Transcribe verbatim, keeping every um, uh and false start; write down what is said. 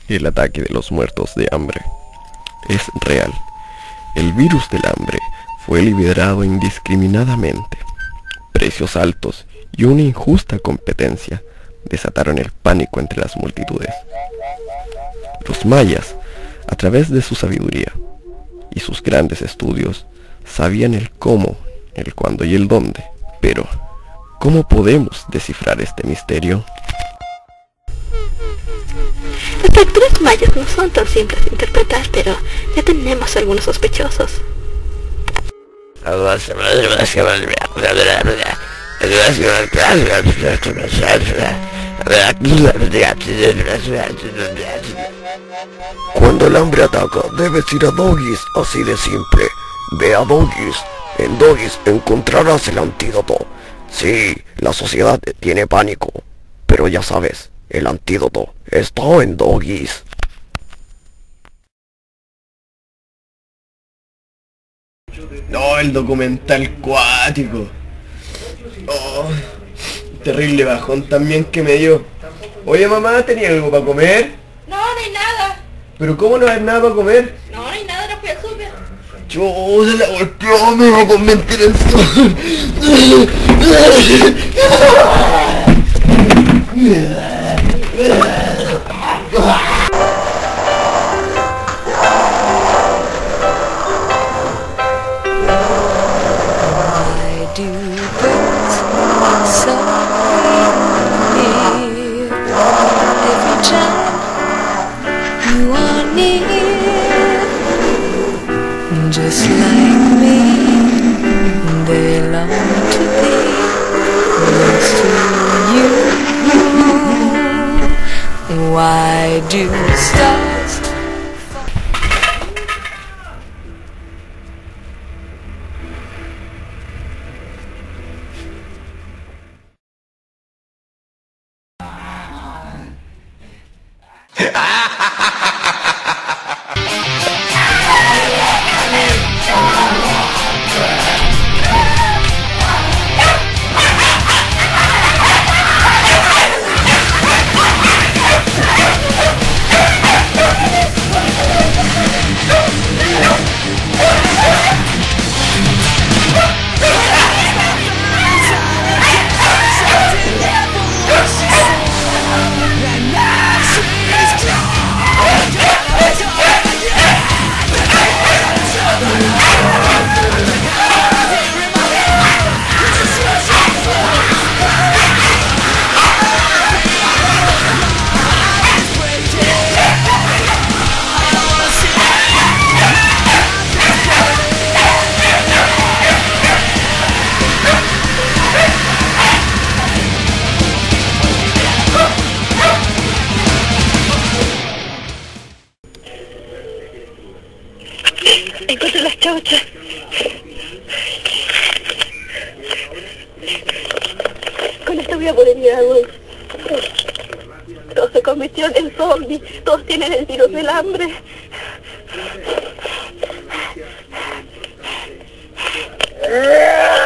El ataque de los muertos de hambre es real. El virus del hambre fue liberado indiscriminadamente. Precios altos y una injusta competencia desataron el pánico entre las multitudes. Los mayas, a través de su sabiduría y sus grandes estudios, sabían el cómo, el cuándo y el dónde. Pero, ¿cómo podemos descifrar este misterio? Las facturas mayas no son tan simples de interpretar, pero ya tenemos algunos sospechosos. Cuando el hambre ataca, debes ir a Doggies, así de simple. Ve a Doggies. En Doggies encontrarás el antídoto. Sí, la sociedad tiene pánico, pero ya sabes, el antídoto está en Doggies. No, el documental cuático. Oh, terrible bajón también que me dio. Oye mamá, ¿tenía algo para comer? No, no hay nada. ¿Pero cómo no hay nada para comer? No, no hay nada, no fui al súper. Yo se la golpeó, me va a convertir en just like me, they long to be close to you. Why do stars Encontré las chauchas. Con esto voy a poder ir a Dulce. Todos se convirtieron en zombies. Todos tienen el virus del hambre. ¡Ah!